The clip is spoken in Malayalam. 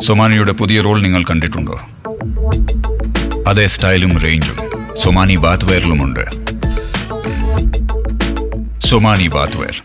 സൊമാനിയുടെ പുതിയ റോൾ നിങ്ങൾ കണ്ടിട്ടുണ്ടോ? അതേ സ്റ്റൈലും റേഞ്ചും സൊമാനി ബാത്ത് വെയറിലുമുണ്ട്. Somany bath wear.